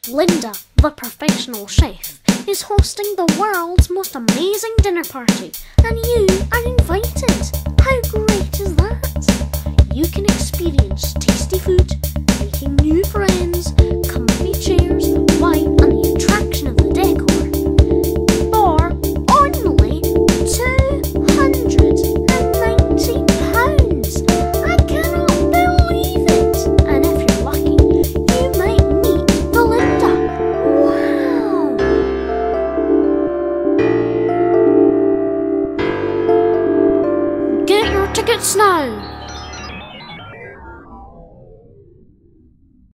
Linda, the professional chef, is hosting the world's most amazing dinner party, and you are invited. How great is that? You can experience tasty food,